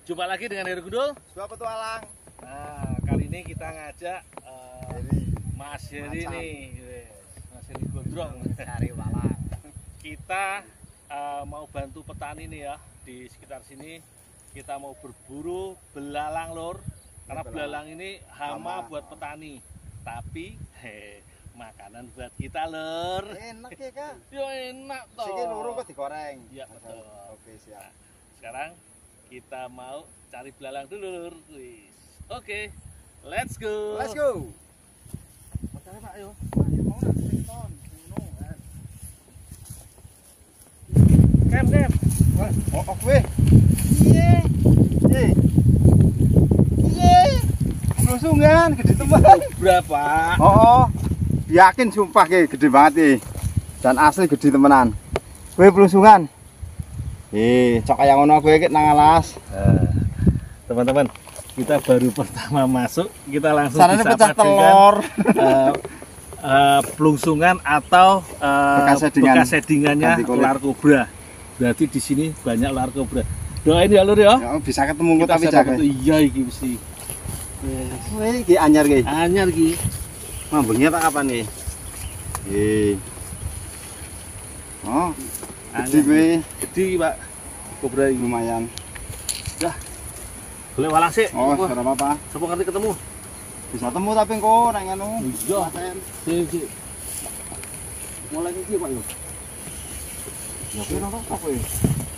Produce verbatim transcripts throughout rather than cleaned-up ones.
Jumpa lagi dengan Heru Gundul, Sebuah petualang. Nah, kali ini kita ngajak uh, Mas Heri nih, Mas Heri Gondrong Cari walang. Kita uh, mau bantu petani nih ya di sekitar sini. Kita mau berburu belalang lor, karena belalang ini hama, hama buat petani. Tapi he, makanan buat kita lor. Enak ya kak? Yo enak toh. Sini lurung kok digoreng. Iya betul. Oke siap. Nah, sekarang kita mau cari belalang dulu lur. Oke, let's go. Let's go. Macam Pak yo. Kem kem. Wah, oh oke. Iya. Iya. Iya. Lusungan gede teman. Berapa? Oh, yakin sumpah ke gede banget nih. Dan asli gede temenan. Kowe pelusungan. Eh, cok kaya ngono kowe iki nang alas. Nah, teman-teman, kita baru pertama masuk, kita langsung Sarane pecah disapa dengan telur. uh, uh, pelungsungan atau uh, bekas sedingan. bekas sedingannya ular kobra. Berarti di sini banyak ular kobra. Doain ya lur ya. Ya bisa ketemu kok tapi jaga. Iya iki mesti. Kowe iki anyar iki. Anyar iki. Mambengnya tak kapan nih? Eh. Oh, gede kowe. Gede Pak. Kobra ini Lumayan. dah. Boleh walang sih. Oh, ora apa-apa. Sopo ngerti ketemu? Bisa temu tapi engko nang ngono. Iya. Sik sik. Mulai iki Pak yo. Ya kowe ora apa kowe.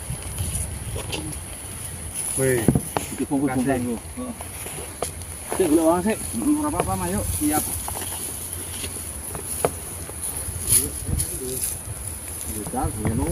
Kowe iki bungkus-bungkus. Heeh. Sik golek walang sik. Ora apa-apa, Mayu. Siap. Bisa ngono.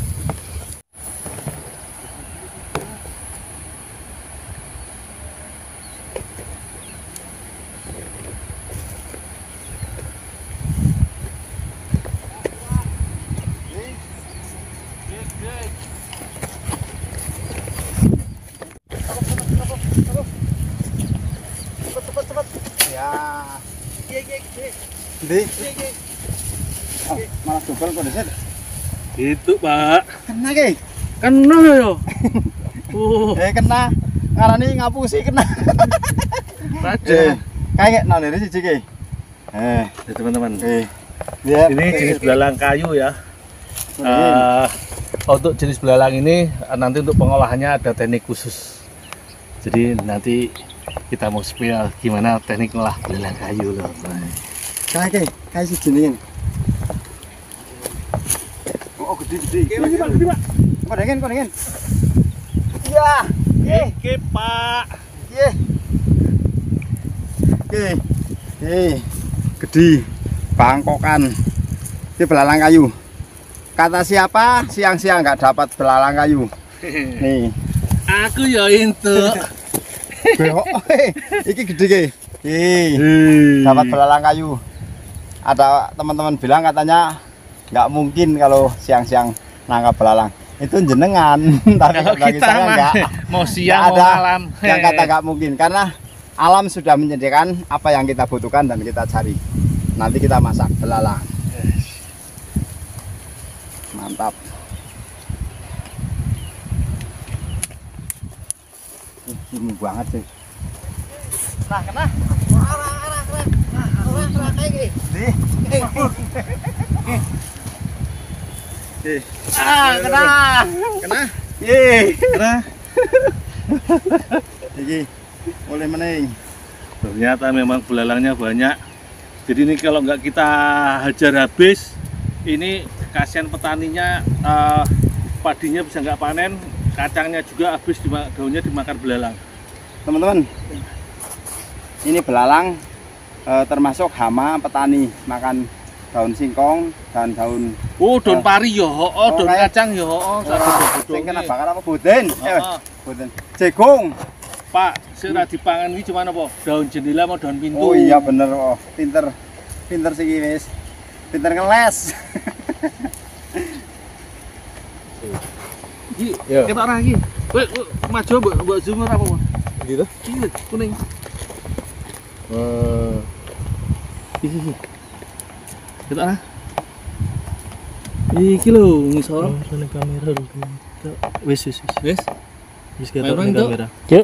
Ya. Iya iya iya. Ndi? Oh, malah dobel kok dhisik. Itu Pak. Kena ki. Kena yo. Uh, Eh kena. Ngarani ngapusi kena. Raja. Kayak nang dari siji ki. Eh, Ya, teman-teman. eh. Ya. Ini jenis belalang kayu ya. Uh, untuk jenis belalang ini nanti untuk pengolahannya ada teknik khusus. Jadi nanti kita mau spill gimana teknik ngolah belalang kayu loh. Kayak ki, kayak siji ning. Oh, gede-gede. Gede Pak, gede Pak. Kok dengen, kok dengen. Iya. Oke Pak. Iya. Oke. Eh, gede. Bangkokan. Ini belalang kayu. Kata siapa siang-siang nggak dapat belalang kayu? Nih. Aku ya itu. Iki gede ki. Ih, dapat belalang kayu. Ada teman-teman bilang katanya nggak mungkin kalau siang-siang nangkap belalang. Itu jenengan, tapi Kalau bagi kita saya mah enggak. mau siang mau ada malam. yang kata nggak mungkin karena alam sudah menyediakan apa yang kita butuhkan dan kita cari. Nanti kita masak belalang. Mantap. Ini banget sih. Nah, kena. Arah, arah, arah. Arah, arah kayak gini. Ah, kena. Kena. Yeay. Kena. Iki boleh mening. Ternyata memang belalangnya banyak. Jadi ini kalau nggak kita hajar habis, ini kasihan petaninya, uh, padinya bisa nggak panen, kacangnya juga habis, daunnya dimakan belalang. Teman-teman, ini belalang eh, termasuk hama petani, makan daun singkong dan daun. Oh, daun uh, pari yo, oh, oh daun kayak, kacang yo, oh, sing kena bakar apa boden? Oh, Eh, oh. boden. Jagung. Pak, sira dipangan iki cuma apa? Daun jendela mau daun pintu. Oh iya bener, oh pinter, pinter sih wis, pinter ngeles. Iki, kita arah iki. Kowe maju mbok mbok zoom ora apa? Gitu. Iki kuning. Eh. Iki iki. Kita arah. Iki lho ngisor. Soalnya kamera dulu. Wis wis wis. Wis. Wis ketok ning kamera. Yuk.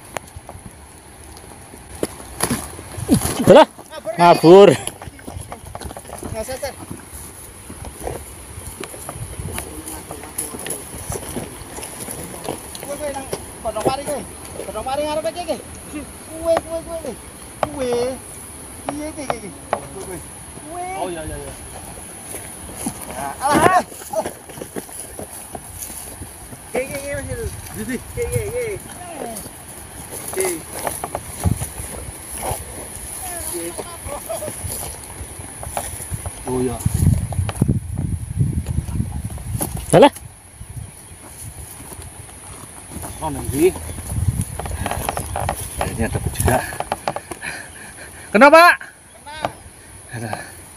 Udah. Ngabur. Nggak seset. Kowe kowe nang kodok pari kowe. Kodok pari ngarep iki iki. Kowe kowe kowe iki. Kowe. Iya iki iki. Kowe kowe. Kowe. Oh iya iya iya. Alah. Iki iki iki masih. Jadi iki iki iki. Iki. Oh iya. Udah. Oh nanti. Ini ada juga. Kenapa? Kena.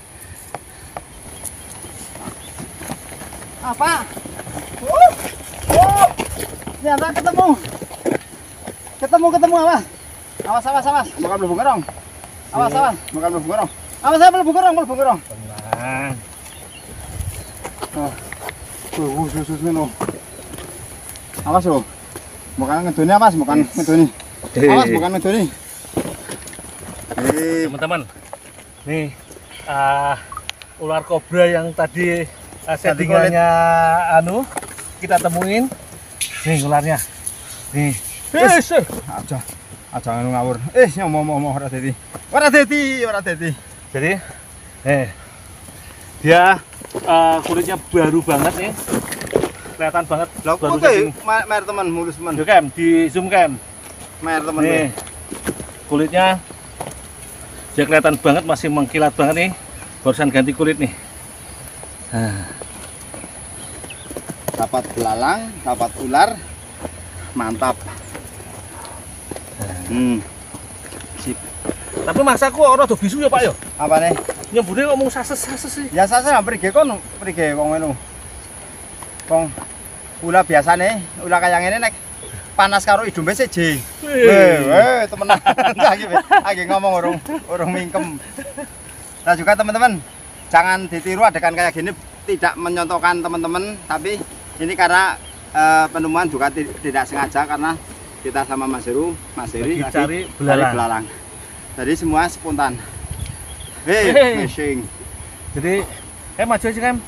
Apa? Oh. Oh. Ternyata ketemu. Ketemu ketemu apa? Awas awas awas. Bukan belum gerong. Awas awas. Bukan belum gerong. Awas saya belum gerong, belum gerong. Tenang. Oh. Tuh, sus sus meno. Awas lo. Bukan ngedoni awas, bukan ngedoni. Awas bukan ngedoni. Eh, Teman-teman, nih uh, ular kobra yang tadi uh, settingannya anu kita temuin. Nih ularnya. Nih. Wis, aja. Aja anu ngawur. Eh, ngomong-ngomong ora dadi. Ora dadi, ora dadi. Jadi, eh dia uh, kulitnya baru banget nih. Kelihatan banget. Lah baru kok setting. mer teman mulus teman. Yo Cam, di zoom Cam. Mer teman. Nih. Kulitnya dia kelihatan banget, masih mengkilat banget nih. Barusan ganti kulit nih. Nah. Dapat belalang, dapat ular. Mantap. Hmm. Sip. Tapi masa aku ora do bisu ya, Pak yo. Apa nih? Nyembune ngomong sases-sases sih. Ya saya pergi kon pergi wong ngono. Wong ulah biasane, ulah kaya ngene nek panas karo idumbe seje. Weh, weh temenan. Lagi lagi ngomong urung urung mingkem. Nah juga teman-teman, jangan ditiru adegan kayak gini, tidak menyontohkan teman-teman, tapi ini karena uh, penemuan juga tidak sengaja karena kita sama Mas Heru, Mas Heri lagi cari belalang. belalang. Jadi semua spontan. Hei, Hey. fishing. Jadi, eh maju aja Cam.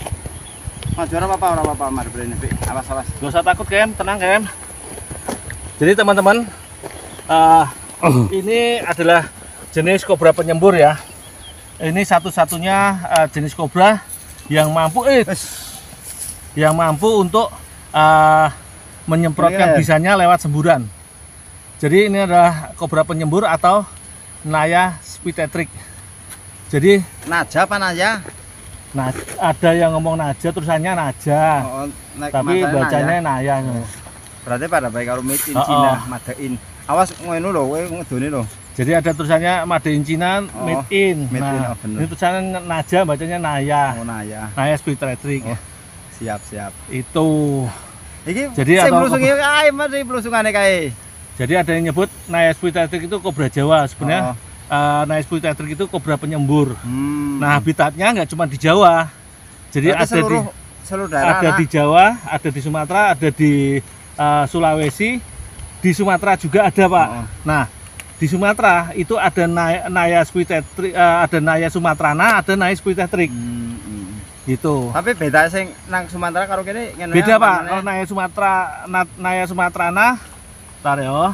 Mas juara apa apa apa Mar Brene. Awas awas. Gak usah takut Cam, tenang Cam. Jadi teman-teman, uh, ini adalah jenis kobra penyembur ya. Ini satu-satunya uh, jenis kobra yang mampu eh yang mampu untuk uh, menyemprotkan Iya. bisanya lewat semburan. Jadi ini adalah kobra penyembur atau Naya spithetrik. Jadi Naja apa Naja? nah, ada yang ngomong Naja tulisannya Naja, Oh, naik tapi matanya bacanya Naja. Naya. Berarti pada baik karo made in Oh, Cina, oh. made in. Awas ngono lho, kowe ngedone lho. Jadi ada tulisannya Made in China, Oh, Made in. made in, Nah, oh, bener. ini tulisannya Naja, bacanya Naya. Oh Naya. Naya spithetrik. Oh. Siap siap. Itu. Iki Jadi sing atau- blusunge kae mari blusungane kae. Jadi ada yang nyebut Naya spithetrik itu kobra Jawa. Sebenarnya Oh. eh, Naya spithetrik itu kobra penyembur. Hmm. Nah, habitatnya nggak cuma di Jawa. Jadi Berarti ada seluruh di seluruh daerah. ada di Jawa, ada di Sumatera, ada di eh, Sulawesi, di Sumatera juga ada, Pak. Oh. Nah, di Sumatera itu ada Naya, Naya spithetrik, eh, ada Naya sumatrana, ada Naya spithetrik. Hmm, hmm. Gitu. Tapi beda sing nang Sumatera karo kene ngene. Beda apa Pak, namanya? kalau Naya Sumatera, Na- Naya Sumatrana, tar yo.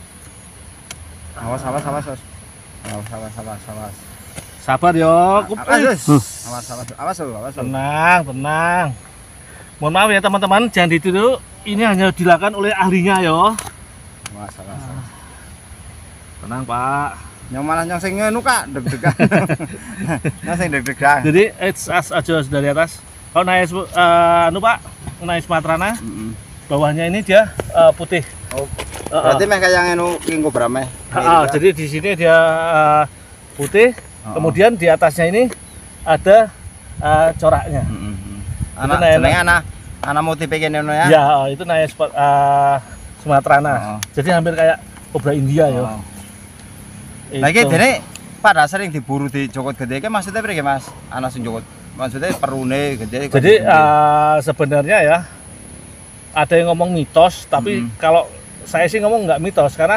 Awas awas awas. Awas awas awas awas. awas. Sabar yo. Awas, awas, awas, awas, awas, awas. Tenang, tenang. Mohon maaf ya teman-teman, jangan ditiru. Ini hanya dilakukan oleh ahlinya yo. Awas, awas, awas. Tenang Pak. Yang malah yang sing ngono Kak, deg-degan. Yang sing deg-degan. Jadi it's as aja dari atas. Kalau Naya Su- eh, anu Pak, Naya Sumatrana, Heeh. bawahnya ini dia eh, putih. Oh, Eh, berarti eh. meh kayak ngono king kobra meh. Ah, ah, jadi di sini dia eh, putih, Oh. kemudian di atasnya ini ada eh, coraknya. Heeh. Anak Naya- jenenge anak anak motif kene ngono ya. Ya, oh, itu Naya Spa- uh, Sumatrana. Oh. Jadi hampir kayak kobra India ya. Oh. Lah iki dene pada sering diburu di Jokot Gede iki maksudnya piye Mas? Ana sing Jokot. Maksudnya perune gede. Jadi uh, sebenarnya ya ada yang ngomong mitos, tapi Mm-hmm. kalau saya sih ngomong nggak mitos karena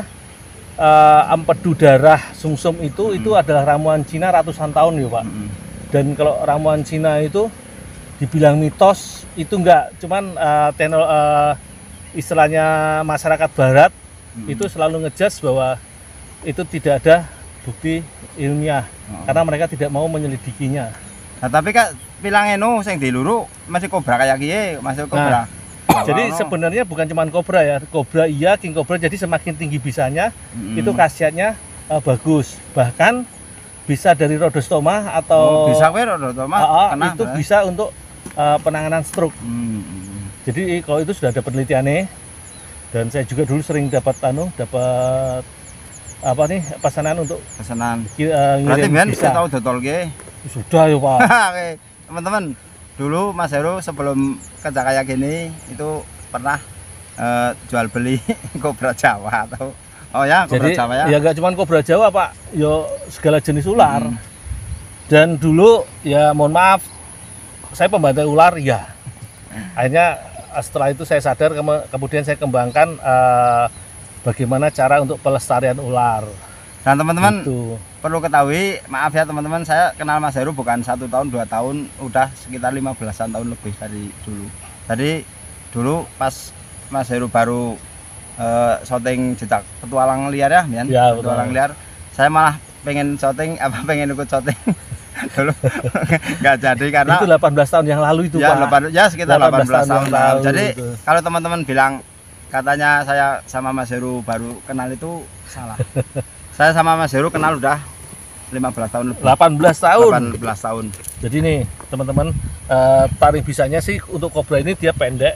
uh, empedu darah sumsum itu Mm-hmm. itu adalah ramuan Cina ratusan tahun ya Pak. Mm-hmm. Dan kalau ramuan Cina itu dibilang mitos itu enggak, cuman uh, tenor, uh, istilahnya masyarakat Barat Mm-hmm. itu selalu ngejudge bahwa itu tidak ada bukti ilmiah Oh. karena mereka tidak mau menyelidikinya. Nah, tapi kak bilang enu sing diluru masih kobra kayak gini, masih kobra. Nah, Jadi sebenarnya bukan cuma kobra ya, kobra iya, king kobra. Jadi semakin tinggi bisanya Mm-hmm. itu khasiatnya uh, bagus. Bahkan bisa dari rhodostoma atau Oh, bisa kowe Rodo mah Ah, ah, kena. itu berarti. bisa untuk uh, penanganan stroke. Hmm. Jadi kalau itu sudah ada penelitiannya. Dan saya juga dulu sering dapat anu, dapat apa nih pesanan untuk Pesanan. ki- uh, Berarti ngirim men bisa. tahu dotolke. Sudah ya Pak. Oke, teman-teman. Dulu Mas Heru sebelum kerja kayak gini itu pernah eh, jual beli kobra Jawa atau oh ya kobra Jadi Jawa ya. ya nggak cuma kobra Jawa Pak, yo segala jenis ular. Hmm. Dan dulu ya mohon maaf, saya pembantai ular ya. Akhirnya setelah itu saya sadar, keme- kemudian saya kembangkan eh, bagaimana cara untuk pelestarian ular. Dan teman-teman Gitu. perlu ketahui, maaf ya teman-teman, saya kenal Mas Heru bukan satu tahun dua tahun, udah sekitar lima belasan tahun lebih dari dulu. Tadi dulu pas Mas Heru baru eh, syuting jejak petualang liar ya, Mian? Ya, petualang betul. liar. Saya malah pengen syuting apa pengen ikut syuting dulu nggak jadi karena Itu delapan belas tahun yang lalu itu ya, Pak. delapan- ya sekitar delapan belas tahun yang lalu. lalu Jadi itu. kalau teman-teman bilang katanya saya sama Mas Heru baru kenal itu salah. Saya sama Mas Heru kenal udah lima belas tahun lebih. delapan belas tahun. delapan belas tahun. Jadi nih teman-teman, eh, taring bisanya sih untuk kobra ini dia pendek.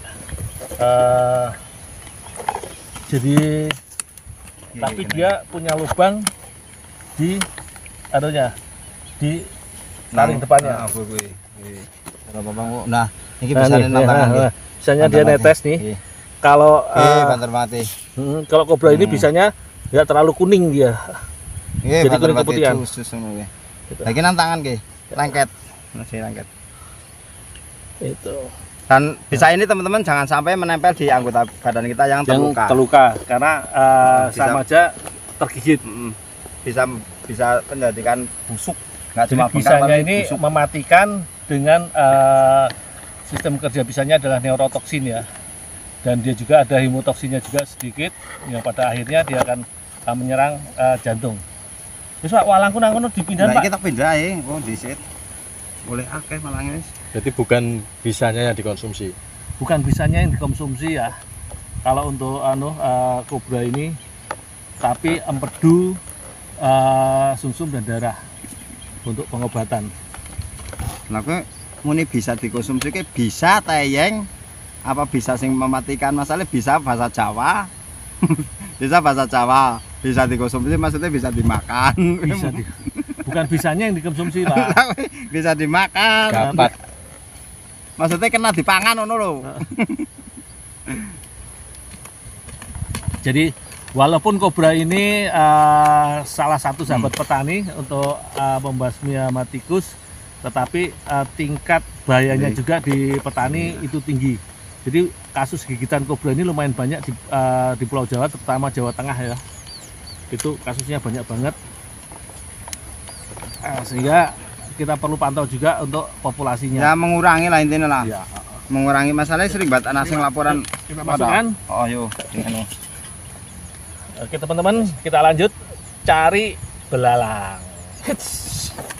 Eh, jadi tapi dia punya lubang di anunya, di taring depannya. Nah, aku kuwi. Kuwi. Kalau Bapak kok. Nah, iki Nah, bisa nih, nantang nah, nggih. nah, bisanya dia Nantang netes nggih. nih. Nggih. Kalau Eh, eh, banter mati. hmm, kalau kobra ini Hmm. bisanya nggak terlalu kuning dia. Nggih, Jadi banter kuning mati keputihan. khusus ngono nggih. Gitu. Lagi nantangan nggih. Lengket. Masih lengket. Itu. Dan bisa ini teman-teman jangan sampai menempel di anggota badan kita yang Yang terluka. terluka karena eh, Bisa. sama aja tergigit. Mm-mm. Bisa bisa menjadikan busuk. Nggak Jadi cuma bengkak, bisanya tapi ini busuk. mematikan dengan eh, sistem kerja bisanya adalah neurotoksin ya. Dan dia juga ada hemotoksinnya juga sedikit yang pada akhirnya dia akan eh, menyerang eh, jantung. Terus Pak walangku nang kono dipindah Nah, Pak. kita pindah ya, oh disit. Boleh akeh malah guys. Jadi bukan bisanya yang dikonsumsi. Bukan bisanya yang dikonsumsi ya. Kalau untuk anu eh, kobra ini tapi empedu, eh, sumsum dan darah untuk pengobatan. Nah, kok muni bisa dikonsumsi ke bisa tayeng apa bisa sing mematikan masalah bisa bahasa Jawa. Bisa bahasa Jawa, bisa dikonsumsi maksudnya bisa dimakan. Bisa di, bukan bisanya yang dikonsumsi Pak. Bisa dimakan. Dapat. Maksudnya kena dipangan ngono lho. Jadi walaupun kobra ini eh, salah satu sahabat petani untuk eh, membasmi hama tikus, tetapi eh, tingkat bahayanya Iya. juga di petani itu tinggi. Jadi kasus gigitan kobra ini lumayan banyak di, eh, di Pulau Jawa, terutama Jawa Tengah ya. Itu kasusnya banyak banget. Eh, sehingga kita perlu pantau juga untuk populasinya. Ya mengurangi lah intinya lah. Ya. Mengurangi masalahnya sering banget anak sing laporan. Kita masukkan. Oh yo, anu. Oke teman-teman, kita lanjut cari belalang. Hits.